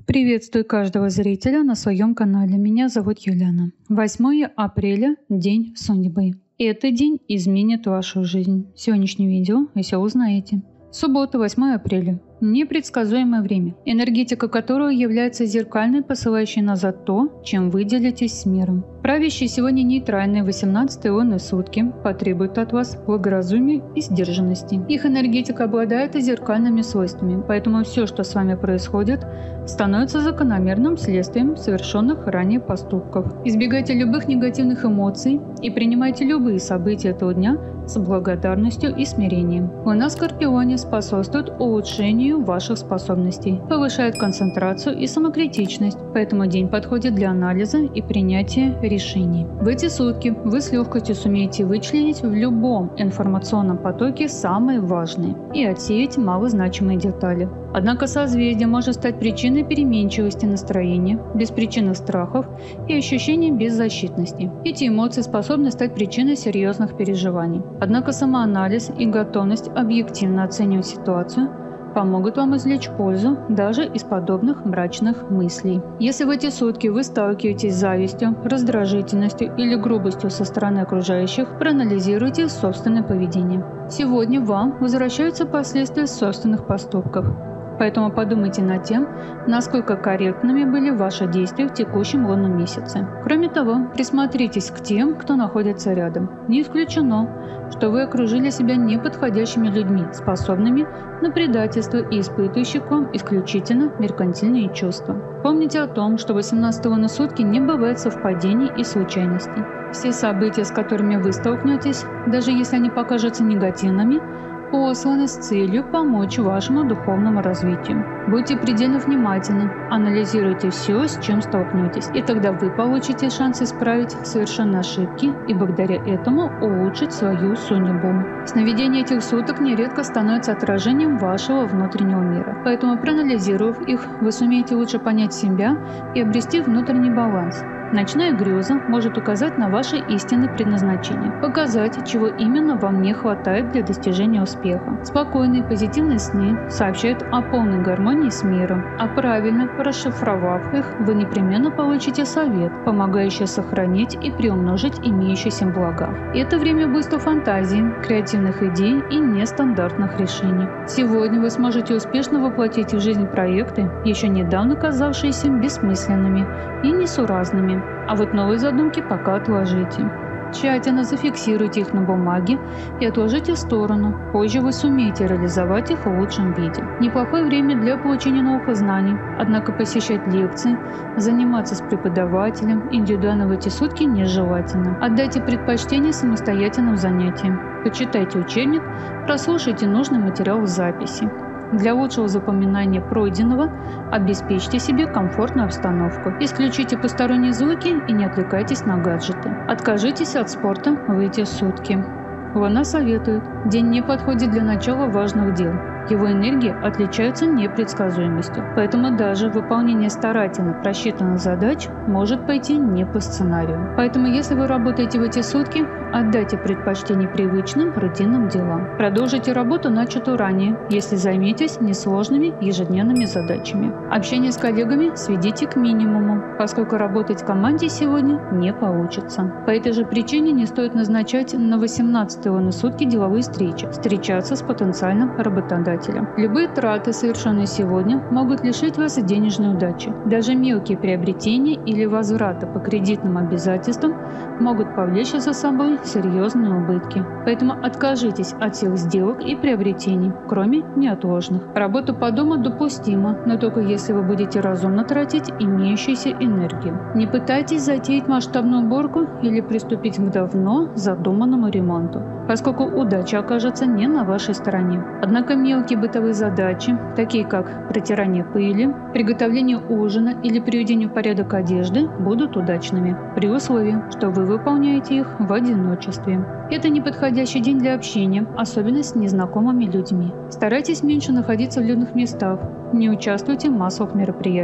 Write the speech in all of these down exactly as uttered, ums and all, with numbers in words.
Приветствую каждого зрителя на своем канале. Меня зовут Юлиана. восьмое апреля – День судьбы. Этот день изменит вашу жизнь. В сегодняшнем видео вы все узнаете. Суббота, восьмое апреля. Непредсказуемое время, энергетика которого является зеркальной, посылающей назад то, чем вы делитесь с миром. Правящие сегодня нейтральные восемнадцатые лунные сутки потребуют от вас благоразумия и сдержанности. Их энергетика обладает зеркальными свойствами, поэтому все, что с вами происходит, становится закономерным следствием совершенных ранее поступков. Избегайте любых негативных эмоций и принимайте любые события этого дня с благодарностью и смирением. Луна в Скорпионе способствует улучшению ваших способностей, повышает концентрацию и самокритичность, поэтому день подходит для анализа и принятия решений. В эти сутки вы с легкостью сумеете вычленить в любом информационном потоке самые важные и отсеять малозначимые детали. Однако созвездие может стать причиной переменчивости настроения, беспричинных страхов и ощущения беззащитности. Эти эмоции способны стать причиной серьезных переживаний. Однако самоанализ и готовность объективно оценивать ситуацию помогут вам извлечь пользу даже из подобных мрачных мыслей. Если в эти сутки вы сталкиваетесь с завистью, раздражительностью или грубостью со стороны окружающих, проанализируйте собственное поведение. Сегодня вам возвращаются последствия собственных поступков. Поэтому подумайте над тем, насколько корректными были ваши действия в текущем лунном месяце. Кроме того, присмотритесь к тем, кто находится рядом. Не исключено, что вы окружили себя неподходящими людьми, способными на предательство и испытывающих к вам исключительно меркантильные чувства. Помните о том, что восемнадцатые лунные сутки не бывает совпадений и случайностей. Все события, с которыми вы столкнетесь, даже если они покажутся негативными, посланы с целью помочь вашему духовному развитию. Будьте предельно внимательны, анализируйте все, с чем столкнетесь, и тогда вы получите шанс исправить совершенные ошибки и благодаря этому улучшить свою судьбу. Сновидения этих суток нередко становятся отражением вашего внутреннего мира, поэтому, проанализировав их, вы сумеете лучше понять себя и обрести внутренний баланс. Ночная греза может указать на ваше истинное предназначение, показать, чего именно вам не хватает для достижения успеха. Спокойные позитивные сны сообщают о полной гармонии с миром, а правильно расшифровав их, вы непременно получите совет, помогающий сохранить и приумножить имеющиеся блага. Это время буйства фантазии, креативных идей и нестандартных решений. Сегодня вы сможете успешно воплотить в жизнь проекты, еще недавно казавшиеся бессмысленными и несуразными. А вот новые задумки пока отложите. Тщательно зафиксируйте их на бумаге и отложите в сторону. Позже вы сумеете реализовать их в лучшем виде. Неплохое время для получения новых знаний, однако посещать лекции, заниматься с преподавателем индивидуально в эти сутки нежелательно. Отдайте предпочтение самостоятельным занятиям. Почитайте учебник, прослушайте нужный материал в записи. Для лучшего запоминания пройденного обеспечьте себе комфортную обстановку. Исключите посторонние звуки и не отвлекайтесь на гаджеты. Откажитесь от спорта в эти сутки. Луна советует: день не подходит для начала важных дел. Его энергии отличаются непредсказуемостью, поэтому даже выполнение старательно просчитанных задач может пойти не по сценарию. Поэтому, если вы работаете в эти сутки, отдайте предпочтение привычным рутинным делам. Продолжите работу, начатую ранее, если займетесь несложными ежедневными задачами. Общение с коллегами сведите к минимуму, поскольку работать в команде сегодня не получится. По этой же причине не стоит назначать на восемнадцатые лунные сутки деловые встречи, встречаться с потенциальным работодателем. Любые траты, совершенные сегодня, могут лишить вас денежной удачи. Даже мелкие приобретения или возвраты по кредитным обязательствам могут повлечь за собой серьезные убытки. Поэтому откажитесь от всех сделок и приобретений, кроме неотложных. Работа по дому допустима, но только если вы будете разумно тратить имеющуюся энергию. Не пытайтесь затеять масштабную уборку или приступить к давно задуманному ремонту, поскольку удача окажется не на вашей стороне. Однако мелкие бытовые задачи, такие как протирание пыли, приготовление ужина или приведение в порядок одежды, будут удачными, при условии, что вы выполняете их в одиночестве. Это неподходящий день для общения, особенно с незнакомыми людьми. Старайтесь меньше находиться в людных местах, не участвуйте в массовых мероприятиях.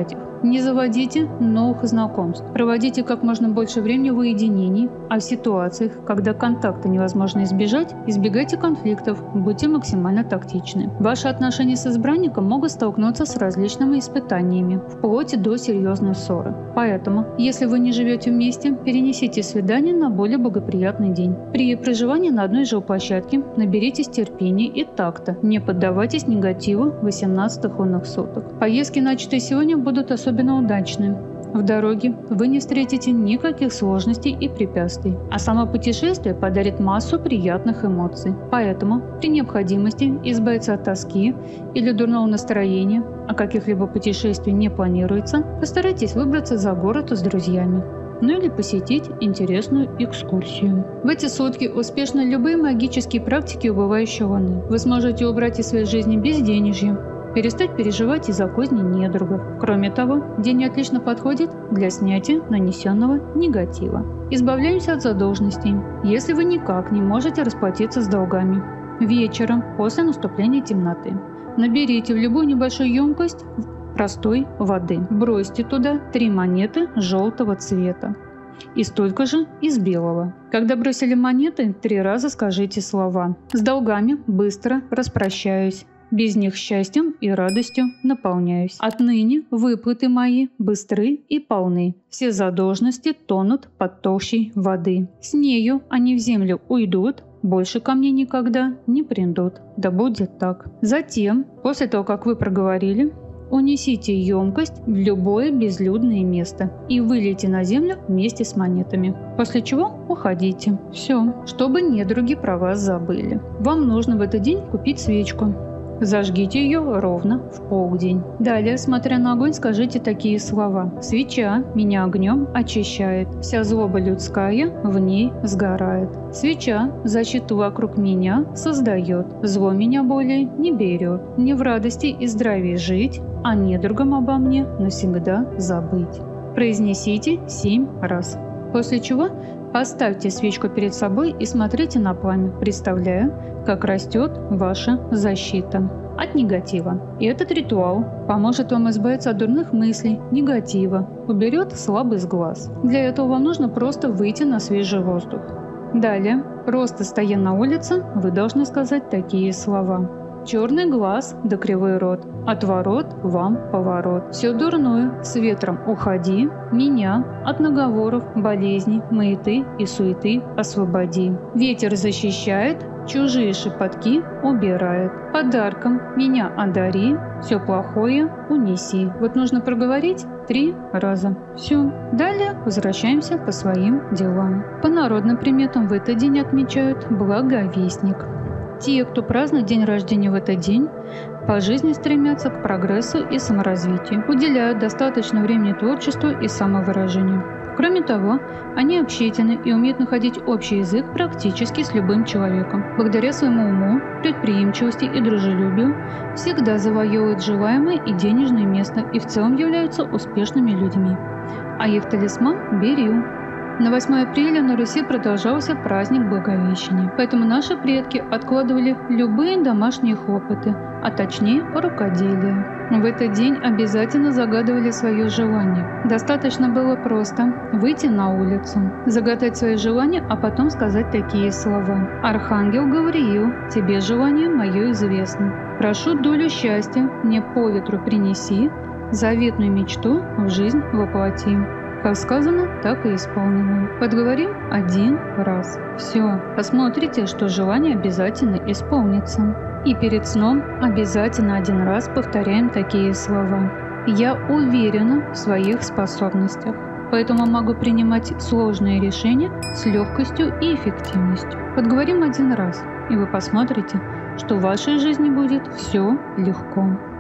Не заводите новых знакомств. Проводите как можно больше времени в уединении, а в ситуациях, когда контакта невозможно избежать, избегайте конфликтов, будьте максимально тактичны. Ваши отношения с избранником могут столкнуться с различными испытаниями, вплоть до серьезной ссоры. Поэтому, если вы не живете вместе, перенесите свидание на более благоприятный день. При проживании на одной жилплощадке наберитесь терпения и такта, не поддавайтесь негативу восемнадцатых лунных суток. Поездки, начатые сегодня, будут особенно удачны. В дороге вы не встретите никаких сложностей и препятствий, а само путешествие подарит массу приятных эмоций. Поэтому при необходимости избавиться от тоски или дурного настроения, а каких-либо путешествий не планируется, постарайтесь выбраться за город с друзьями. Ну или посетить интересную экскурсию. В эти сутки успешны любые магические практики убывающей луны. Вы сможете убрать из своей жизни безденежье, перестать переживать из-за козней недругов. Кроме того, день отлично подходит для снятия нанесенного негатива. Избавляемся от задолженностей, если вы никак не можете расплатиться с долгами. Вечером, после наступления темноты, наберите в любую небольшую емкость простой воды. Бросьте туда три монеты желтого цвета и столько же из белого. Когда бросили монеты, три раза скажите слова: «С долгами быстро распрощаюсь. Без них счастьем и радостью наполняюсь. Отныне выплаты мои быстры и полны. Все задолженности тонут под толщей воды. С нею они в землю уйдут, больше ко мне никогда не придут. Да будет так». Затем, после того, как вы проговорили, унесите емкость в любое безлюдное место и вылейте на землю вместе с монетами. После чего уходите. Все, чтобы недруги про вас забыли. Вам нужно в этот день купить свечку. Зажгите ее ровно в полдень. Далее, смотря на огонь, скажите такие слова: «Свеча меня огнем очищает, вся злоба людская в ней сгорает. Свеча защиту вокруг меня создает, зло меня более не берет. Мне в радости и здравии жить, а недругам обо мне навсегда забыть». Произнесите семь раз. После чего поставьте свечку перед собой и смотрите на пламя, представляя, как растет ваша защита от негатива. И этот ритуал поможет вам избавиться от дурных мыслей, негатива, уберет слабость глаз. Для этого вам нужно просто выйти на свежий воздух. Далее, просто стоя на улице, вы должны сказать такие слова: «Черный глаз да кривой рот, от ворот вам поворот. Все дурное с ветром уходи, меня от наговоров, болезней, маяты и суеты освободи. Ветер защищает, чужие шепотки убирает. Подарком меня одари, все плохое унеси». Вот нужно проговорить три раза. Все. Далее возвращаемся по своим делам. По народным приметам в этот день отмечают Благовестник. Те, кто празднует день рождения в этот день, по жизни стремятся к прогрессу и саморазвитию, уделяют достаточно времени творчеству и самовыражению. Кроме того, они общительны и умеют находить общий язык практически с любым человеком. Благодаря своему уму, предприимчивости и дружелюбию всегда завоевывают желаемое и денежное место и в целом являются успешными людьми. А их талисман – берил. На восьмое апреля на Руси продолжался праздник Благовещения, поэтому наши предки откладывали любые домашние хлопоты, а точнее рукоделие. В этот день обязательно загадывали свое желание. Достаточно было просто выйти на улицу, загадать свое желание, а потом сказать такие слова: «Архангел Гавриил, тебе желание мое известно. Прошу долю счастья мне по ветру принеси, заветную мечту в жизнь воплоти». Как сказано, так и исполнено. Подговорим один раз. Все. Посмотрите, что желание обязательно исполнится. И перед сном обязательно один раз повторяем такие слова: «Я уверена в своих способностях, поэтому могу принимать сложные решения с легкостью и эффективностью». Подговорим один раз, и вы посмотрите, что в вашей жизни будет все легко.